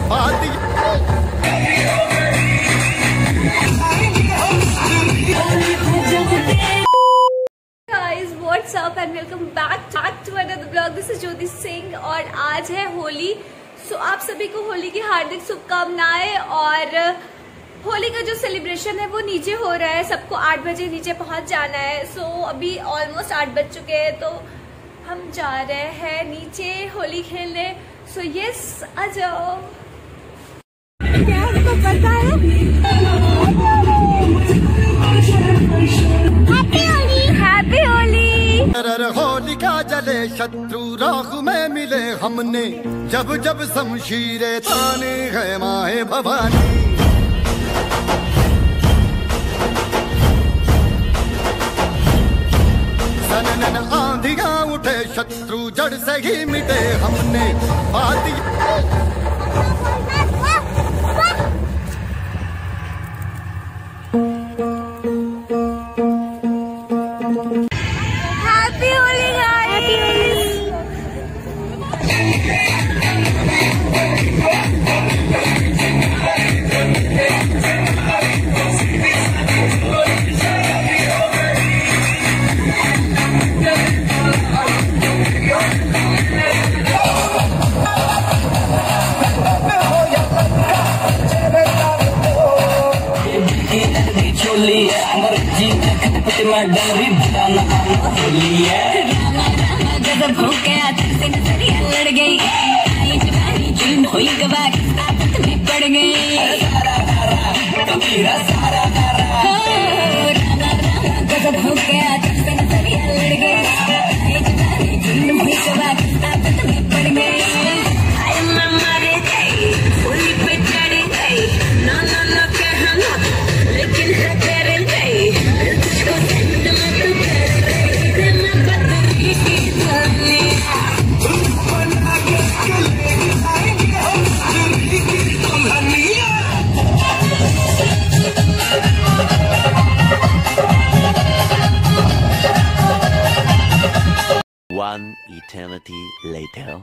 Guys, what's up and welcome back to another vlog. This is Jyoti Singh और आज है होली। आप सभी को होली की हार्दिक शुभकामनाएं। और होली का जो सेलिब्रेशन है वो नीचे हो रहा है, सबको 8 बजे नीचे पहुंच जाना है। अभी ऑलमोस्ट 8 बज चुके हैं, तो हम जा रहे हैं नीचे होली खेलने। यस, आ जाओ। क्या आपको पता है? हैप्पी होली। होली का जले शत्रु राख में मिले हमने, जब जब शमशीरें ताने है माए भवानी। सनन आंधियां उठे शत्रु जड़ से ही मिटे हमने। लड़ गई होली के बाद आदत में पड़ गई। गजब हो गया लड़ गई होली के बाद आदत में पड़ गई। मर गई होली पे चढ़ गई, ना ना ना कहना लेकिन है कर गई। तुझको सेंड में तू कर रही मैं बदली की दुनिया। One eternity later.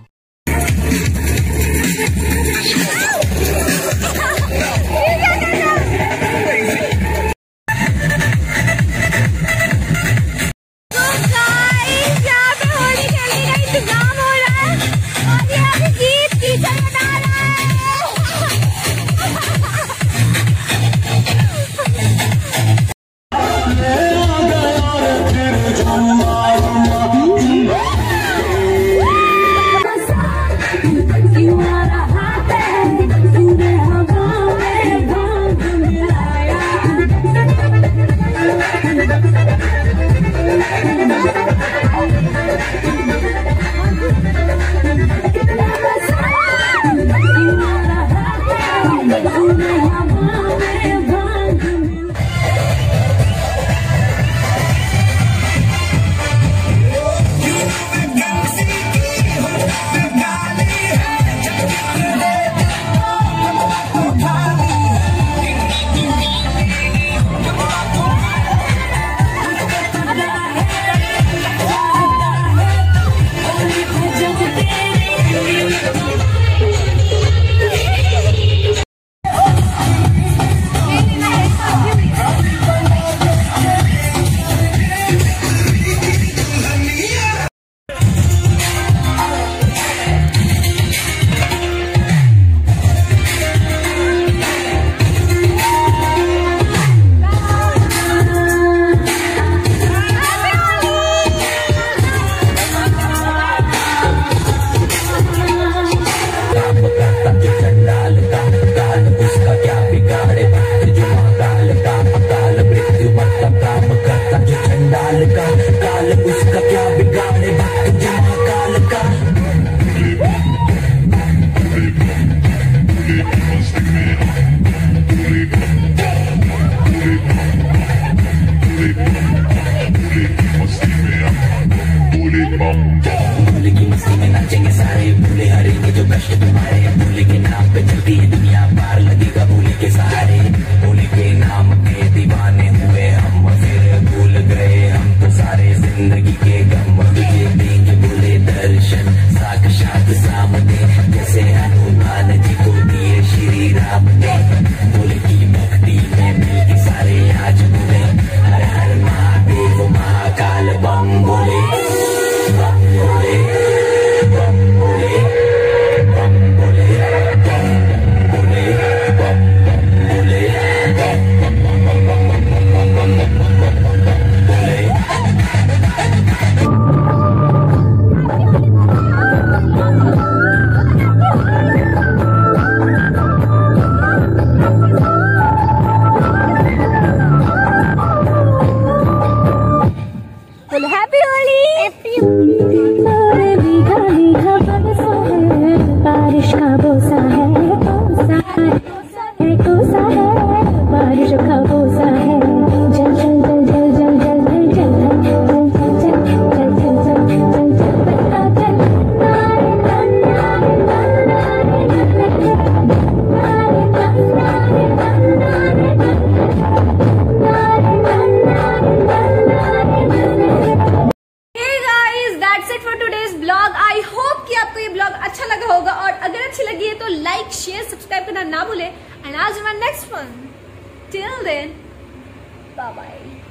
भूले की मस्ती में नाचेंगे सारे, भूले हरेंगे जो कष्ट तुम्हारे। भूले के नाम पे चलती है दुनिया, पार लगेगा भूले के सहारे। भूले के नाम के दीवाने हुए हम, फिर भूल गए हम तो सारे जिंदगी के गम। तुझे देंगे भूले दर्शन साक्षात सामने, जैसे हनुमान जी को दिए ब्लॉग। आई होप कि आपको ये ब्लॉग अच्छा लगा होगा, और अगर अच्छी लगी है तो लाइक शेयर सब्सक्राइब करना ना भूले। एंड आज next one, till then bye bye.